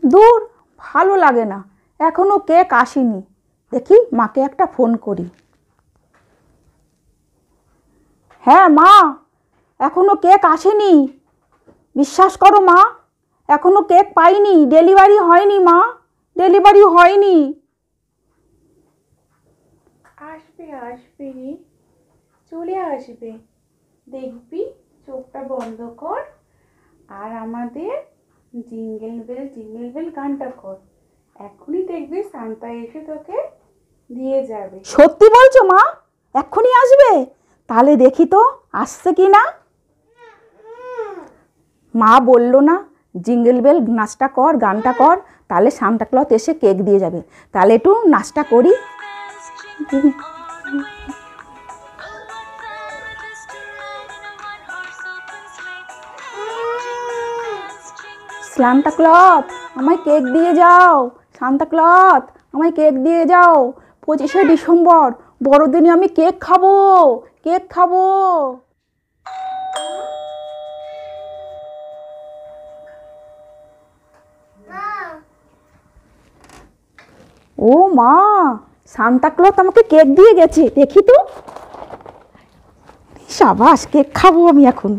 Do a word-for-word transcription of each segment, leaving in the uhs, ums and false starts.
দূর, ভালো লাগে না, এখনো কেক আসেনি। দেখি মাকে একটা ফোন করি। হ্যাঁ মা, এখনো কেক আসেনি। বিশ্বাস করো মা, এখনো কেক পাইনি, ডেলিভারি হয়নি মা, ডেলিভারি হয়নি। আসবে আসবে রে, চলে আসবে, দেখবি। চোখটা বন্ধ কর আর আমাদের জিঙ্গেল বেল জিঙ্গেল বেল গানটা কর, এখনই দেখবি সান্তা এসে তোকে দিয়ে যাবে। সত্যি বলছো মা? এক্ষুনি আসবে? তাহলে দেখি তো আসছে কি না। মা বললো না জিঙ্গেল বেল নাচটা কর, গানটা কর, তাহলে সান্তা ক্লজ এসে কেক দিয়ে যাবে। তাহলে একটু নাচটা করি। সান্তা ক্লজ আমায় কেক দিয়ে যাও, সান্তা ক্লজ আমায় কেক দিয়ে যাও। পঁচিশে ডিসেম্বর বড়দিনে আমি কেক খাবো, কেক খাবো। ও মা, সান্তা ক্লজ আমাকে কেক দিয়ে গেছে, দেখি তো। সাবাস, কেক খাবো আমি এখন।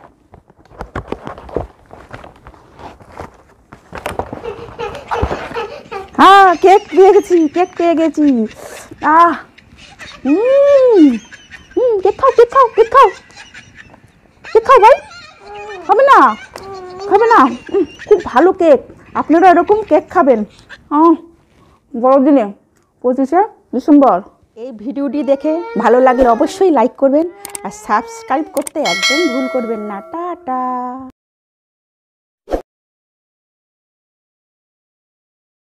হ্যাঁ, কেক পেয়ে গেছি, কেক পেয়ে গেছি। আহ হুম হুম কেক খাও, কেক খাও, কেক খাও, কেক খাও ভাই। খাবে না, খাবে না? খুব ভালো কেক, আপনারা এরকম কেক খাবেন বড়দিনে পঁচিশে ডিসেম্বর। এই ভিডিওটি দেখে ভালো লাগলে অবশ্যই লাইক করবেন আর সাবস্ক্রাইব করতে একদম ভুল করবেন না। টাটা।